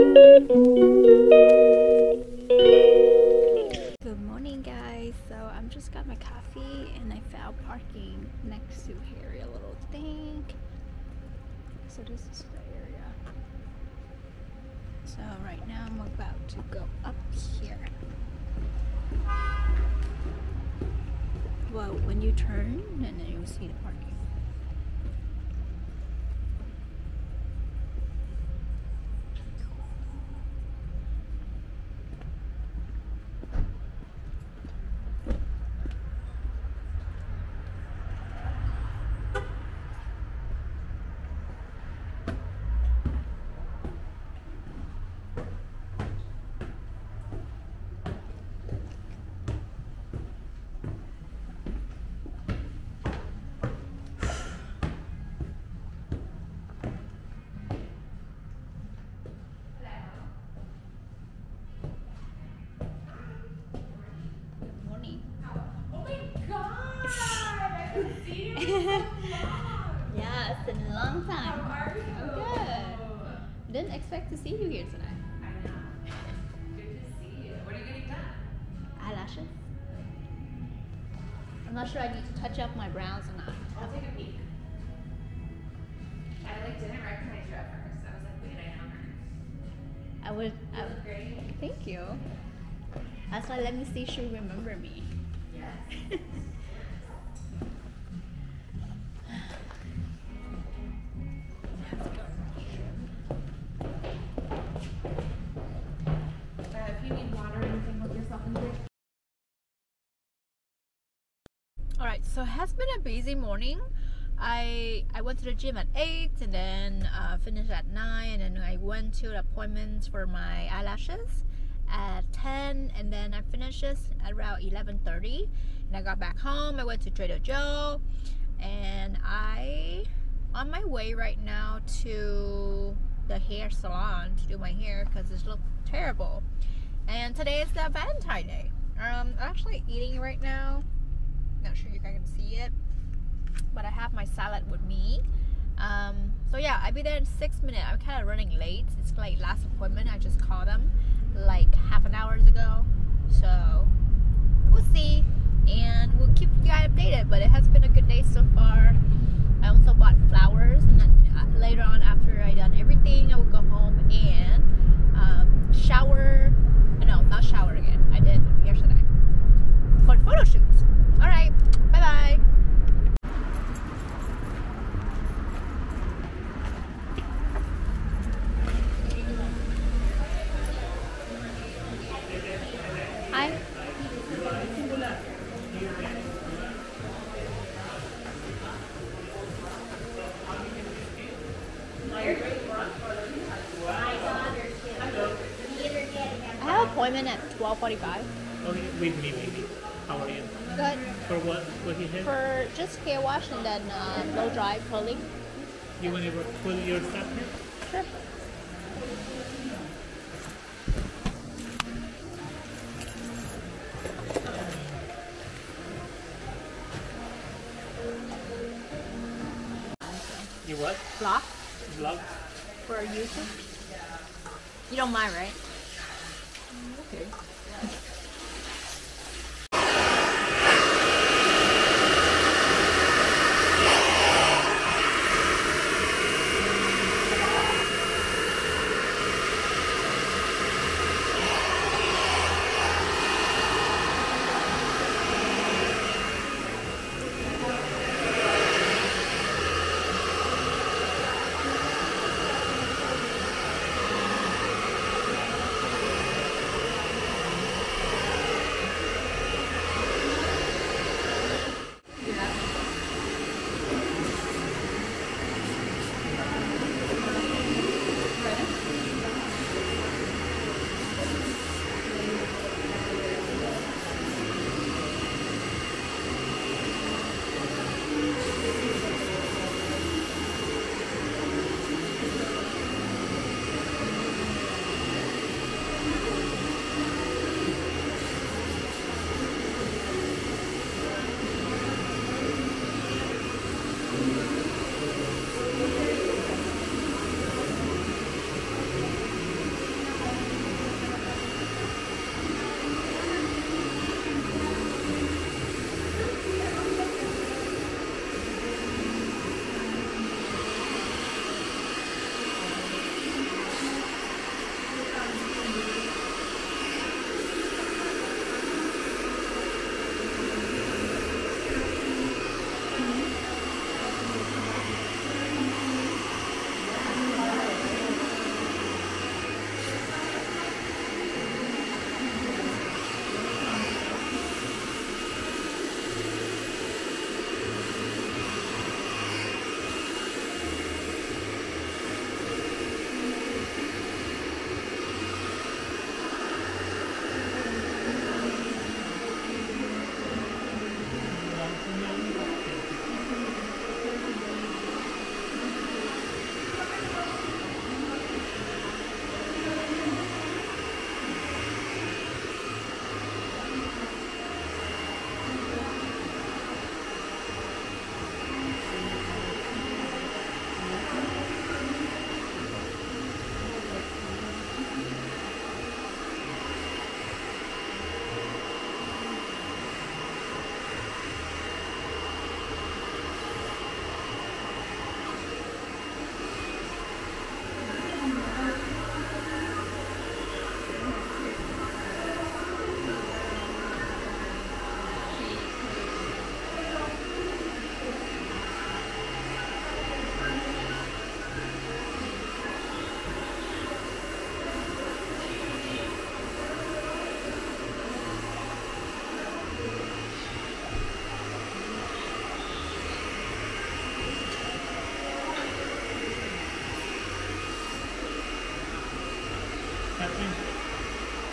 Good morning, guys. So I'm just got my coffee and I found parking next to here, a little thing. So this is the area. So right now I'm about to go up here. Well, when you turn, and then you'll see the parking. Yeah, it's been a long time. How are you? I'm good. Didn't expect to see you here tonight. I know. Good to see you. What are you getting done? Eyelashes. I'm not sure I need to touch up my brows or not. I'll take a peek. I didn't recognize you at first. I was like, wait, I know her. I would. You look great. Thank you. That's why let me see if she remember me. Yes. If you need water or anything, look yourself in the fridge. Alright, so it has been a busy morning. I went to the gym at 8 and then finished at 9, and then I went to the appointments for my eyelashes at 10, and then I finished this at around 11:30, and I got back home. I went to Trader Joe, and I on my way right now to the hair salon to do my hair because it looks terrible. And today is the Valentine's Day. I'm actually eating right now. Not sure you guys can see it, but I have my salad with me. So yeah, I'll be there in 6 minutes. I'm kind of running late. It's like last appointment. I just called them like half an hour ago. So we'll see, and we'll keep you guys updated. But it has been a good day so far. I also bought flowers, and then later on, after I done everything, I will go home and shower. No, not shower again. I did yesterday for the photo shoot. All right, bye bye. Hi. I have an appointment at 12:45. Okay, with me maybe. How are you? Good. For what you have? For just hair wash and then blow dry curling. You want to pull your stuff here? Sure. You what? Block Vlog? for YouTube. You don't mind, right? Okay.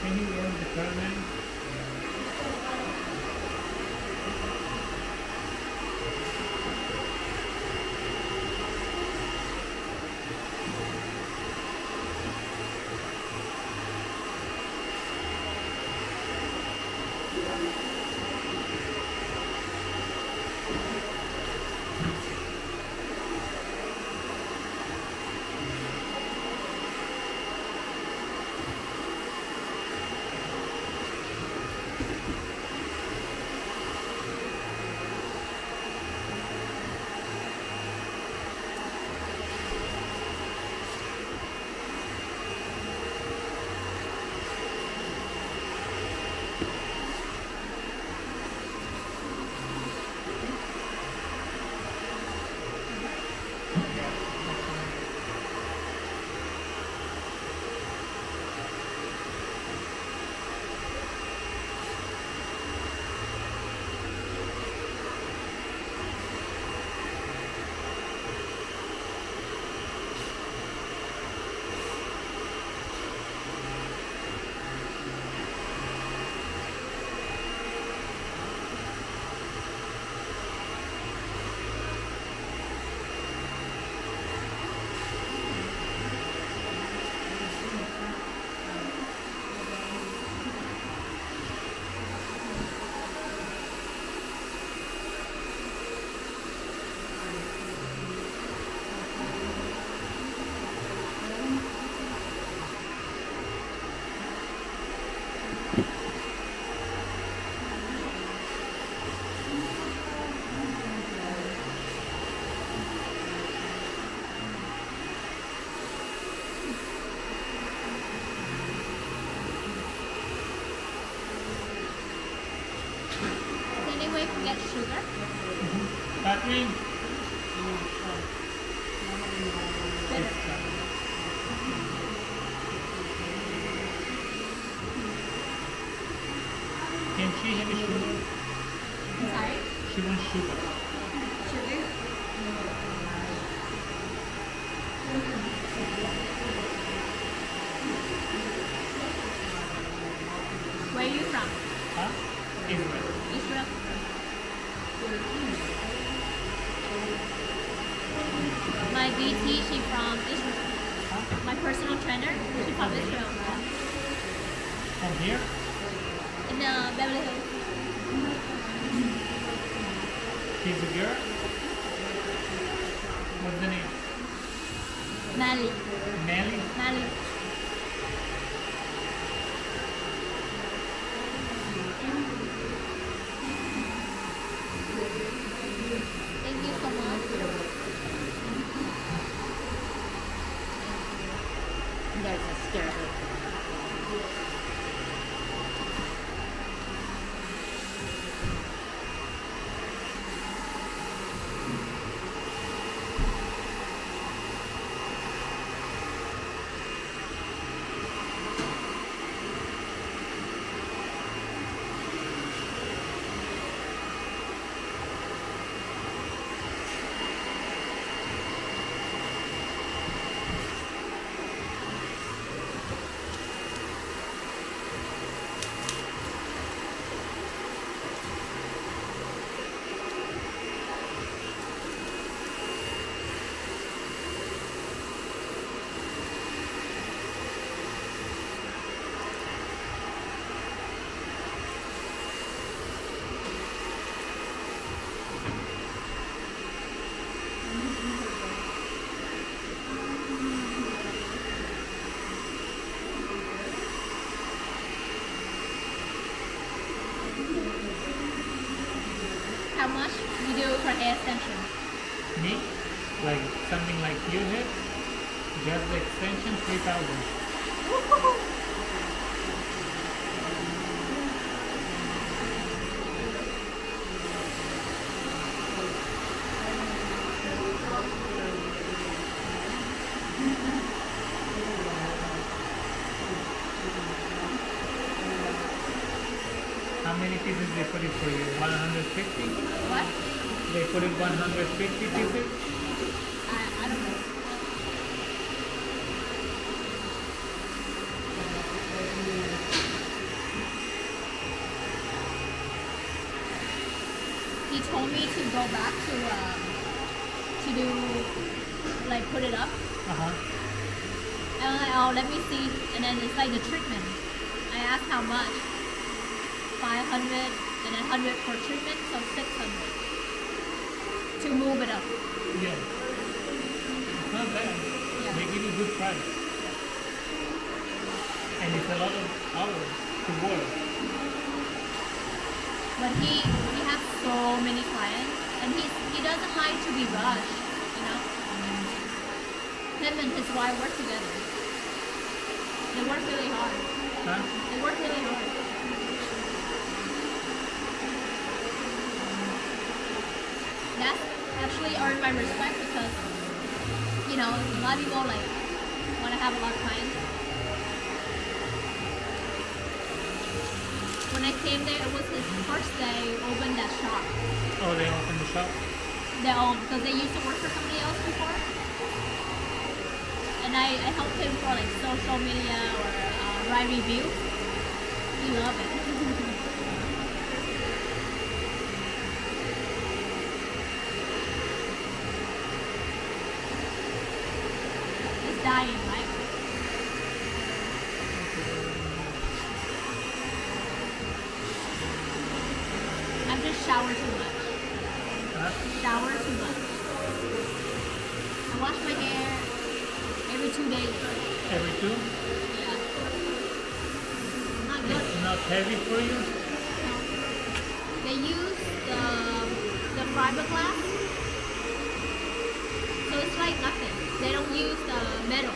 Can you end the car, man? Any way to get sugar? Catherine? Can she have a sugar? Sorry? She wants sugar. Sugar? Where are you from? Huh? Israel. Israel? My VT, she from Israel. Huh? My personal trainer, she from Israel. From here? In Beverly Hills. She's a girl? What's the name? Mali. Nelly? Mali. Thank you so much. There's a stir. How much you do for hair extension? Me? Like something like you have? Just the extension, 3,000. How many pieces they put it for you? 150? What? They put it 150 pieces? I don't know. told me to go back to do, like, put it up. And I'm like, oh, let me see. And then it's like the treatment. I asked how much. 500 and then 100 for treatment, so 600 to move it up. Yeah. It's not bad. Yeah. They give you good price. And it's a lot of hours to work. But he has so many clients, and he doesn't like to be rushed, you know. Him and his wife work together. They work really hard. Huh? They work really hard. That's actually earned my respect because, you know, a lot of people like want to have a lot of clients. When I came there, it was his first day opened that shop. Oh, they opened the shop? Their own, because they used to work for somebody else before. And I helped him for like social media or write reviews. He loved it. It's dying, right? I've just showered too much. Huh? Shower too much. I wash my hair every 2 days. Every two? Yeah. Not good. It's not heavy for you? They use the fiberglass, so it's like nothing. They don't use the metal.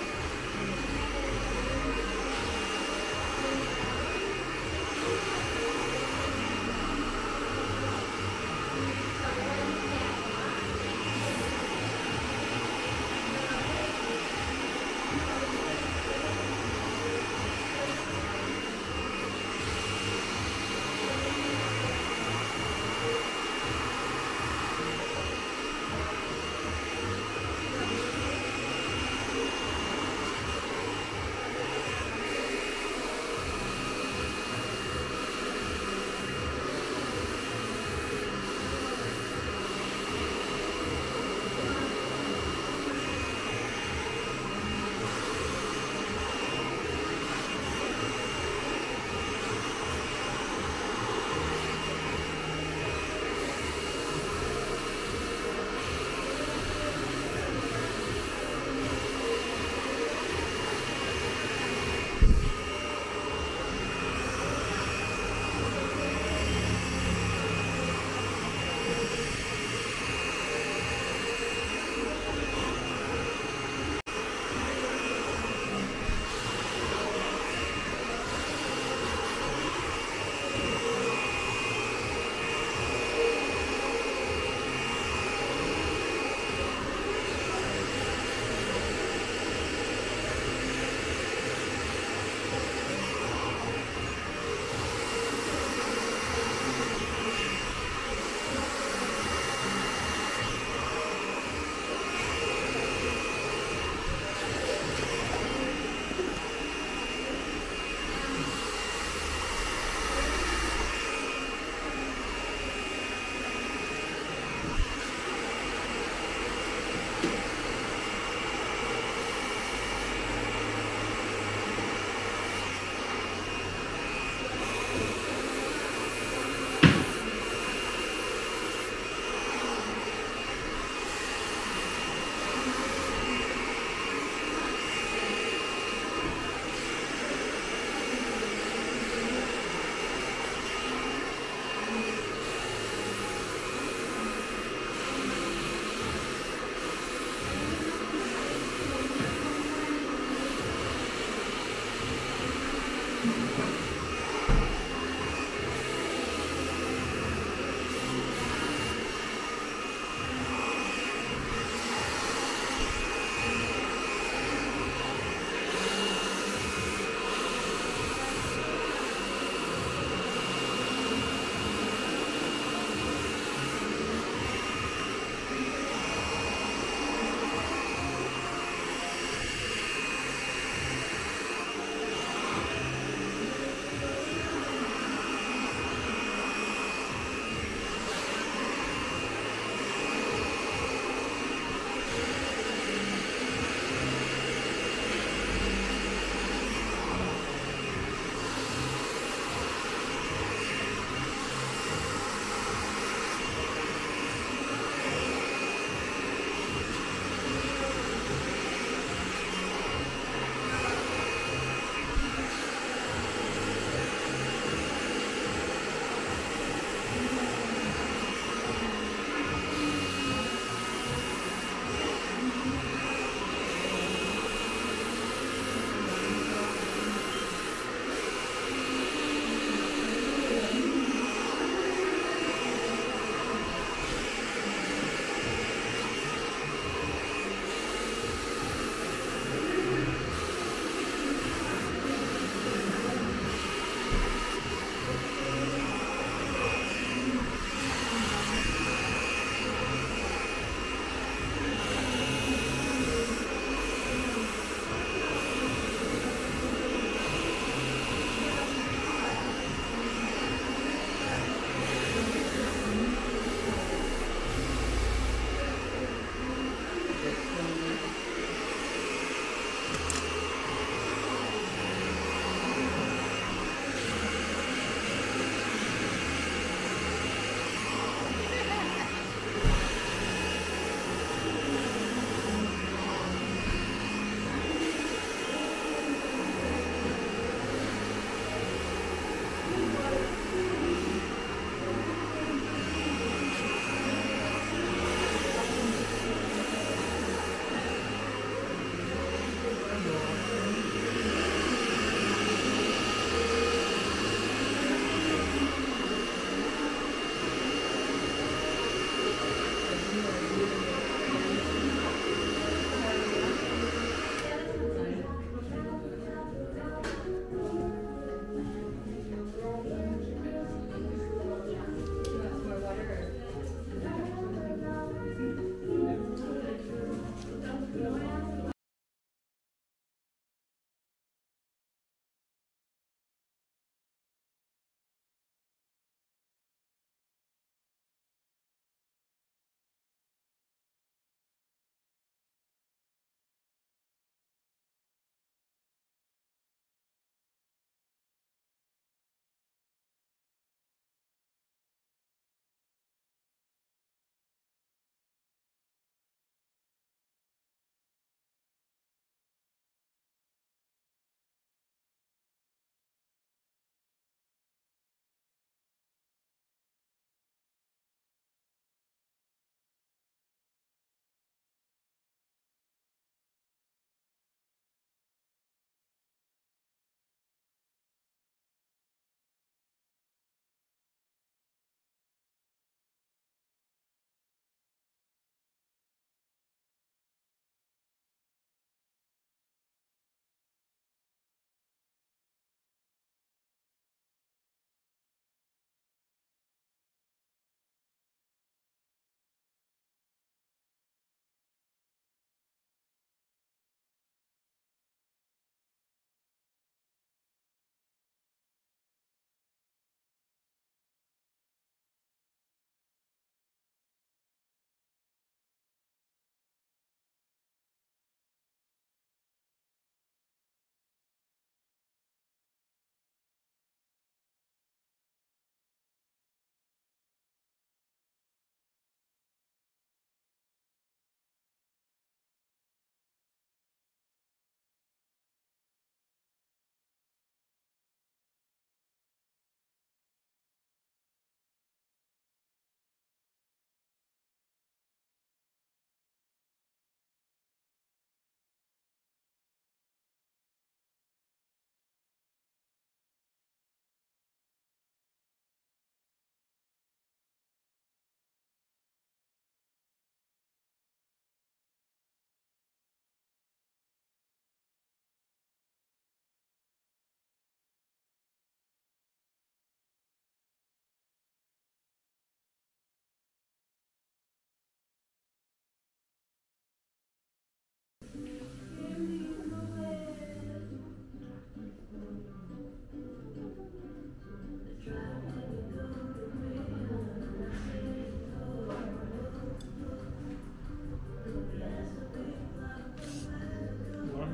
Warm.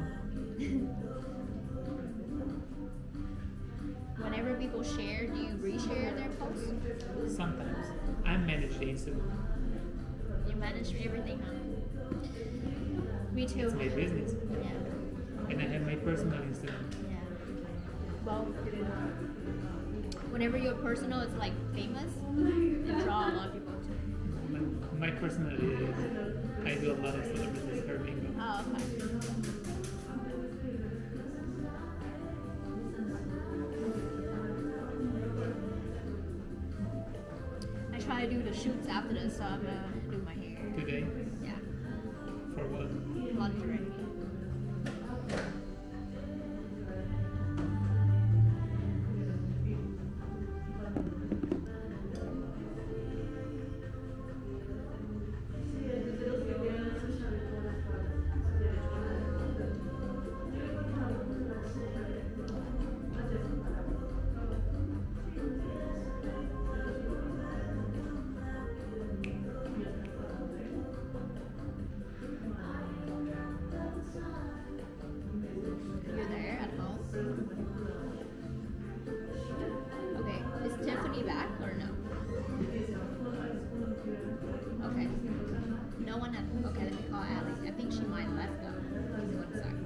Whenever people share, do you reshare their posts? Sometimes. I manage the Instagram. You manage everything, huh? Me too. It's my business. Yeah. And I have my personal Instagram. Yeah. Well, whenever your personal is like famous, you draw a lot of people too. My personal is, I do a lot of celebrities for bingo. Oh, okay. I try to do the shoots after this, so I'm gonna do my hair. Today, Yeah. for what? Lingerie. You're there at home? Okay. Is Tiffany back or no? Okay. No one at. Okay, let me call Allie. I think she might have left though. Give me 1 sec.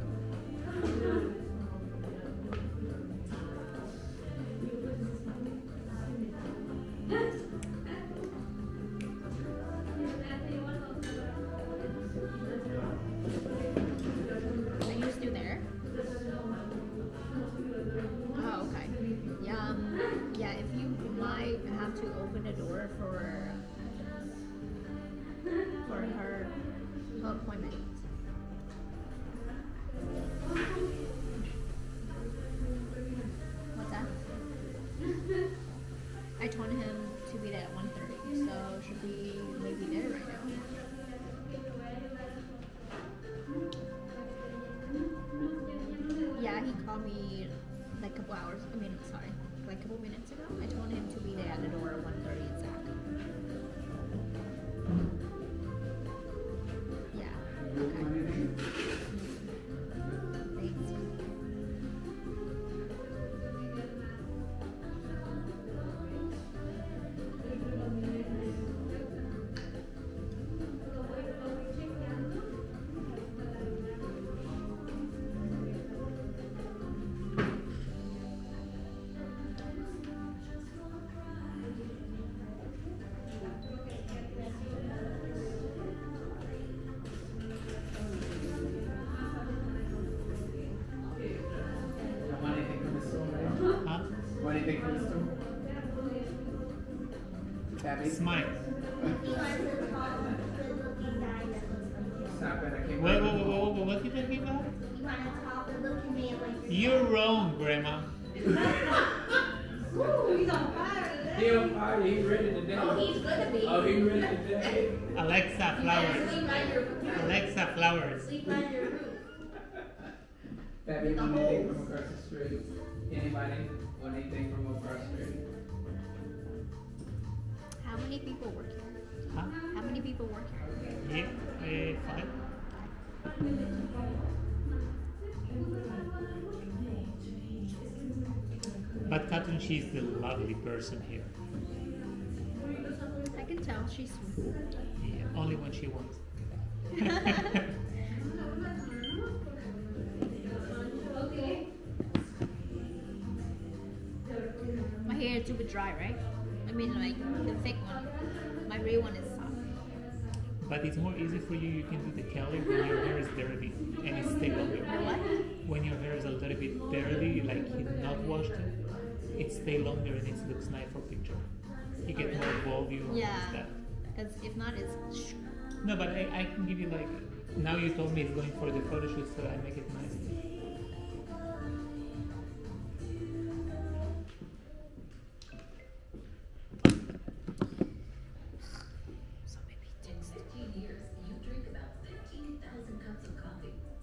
Are you still there? Oh, okay. Yeah, yeah, if you might have to open the door for her appointment. What's that? I told him to be there at 1:30, so should we maybe there right now? Yeah, he called me like a couple hours. I mean, sorry, like a couple minutes ago. I told him to be there at the door at 1:30 exact. Yeah. Okay. Thanks. Want anything from the store, man? Huh? Want anything from the store? Tabby? Smile. Stop it, I can't Whoa, whoa, whoa, whoa, whoa, what are you talking about? You want to talk and look at me like You're wrong, Grandma. Ooh, he's on fire today. He on fire, he ready today. Oh, he's gonna be. Oh, he ready today. Alexa, flowers. Sleep on your roof. Alexa, flowers. Sleep on your roof. Tabby, want anything from across the street? Anybody want anything from across the street? How many people work here? Huh? How many people work here? Yeah, 5. But Katun, she's the lovely person here. I can tell she's sweet. Yeah, only when she wants. My hair is super dry, right? I mean, like the thick one. My real one is soft. But it's more easy for you. You can do the Kelly when your hair is dirty and it stays longer. The what? When your hair is a little bit dirty, like you not washed it stays longer and it looks nice for picture. You get more volume Yeah. and stuff. Because if not, it's. No, but I can give you like, now you told me it's going for the photo shoot, so I make it nice. So maybe In 15 years, you drink about 15,000 cups of coffee.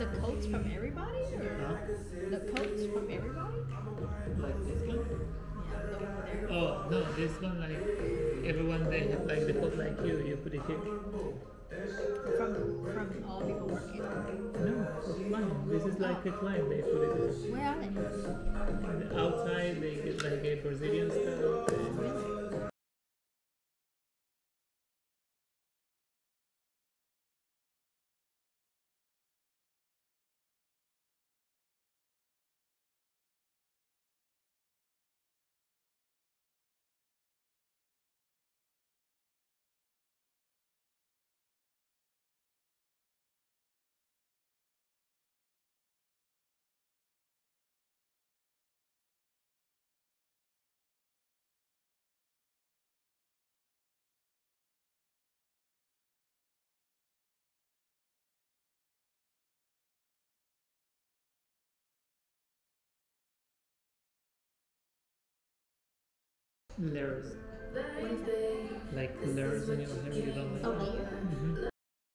the coats from everybody, or Huh? the coats from everybody? Like this one? Yeah, over there. Oh no, this one like everyone they have like the coat like you put it here. From all people working. No, for client. This is like a client, they put it here. Where are they? And outside they get like a Brazilian stuff. And Really? layers. What is that? Like layers in your hair, you don't like Oh, that? layer. Mhm.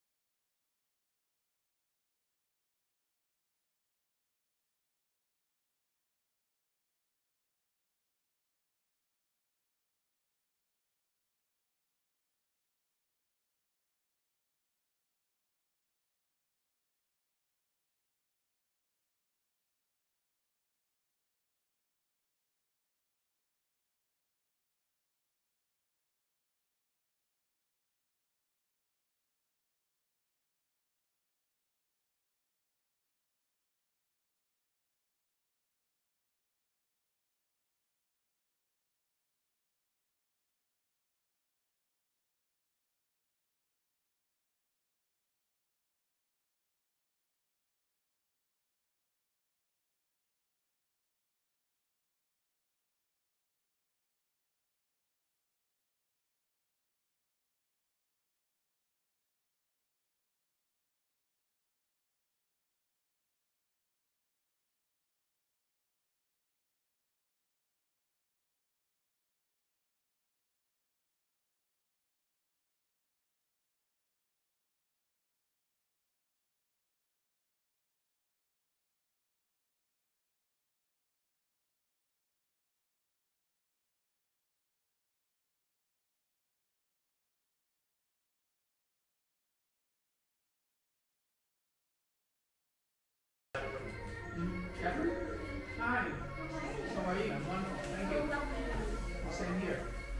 Catherine? Hi. How are you? I'm wonderful. Thank you. Same here.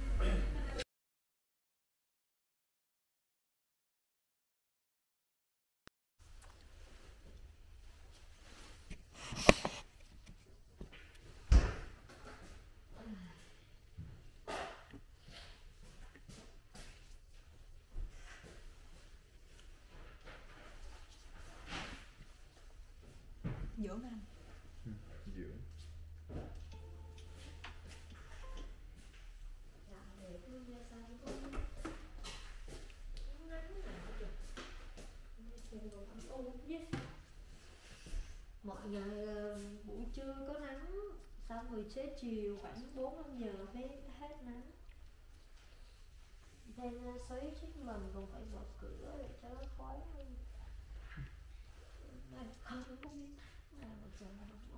Dỗ anh. Mọi ngày buổi trưa có nắng, xong rồi tới chiều khoảng 4-5 giờ hết nắng. Nên sấy chiếc mầm còn phải mở cửa để cho nó khói. Này không biết nào mà chờ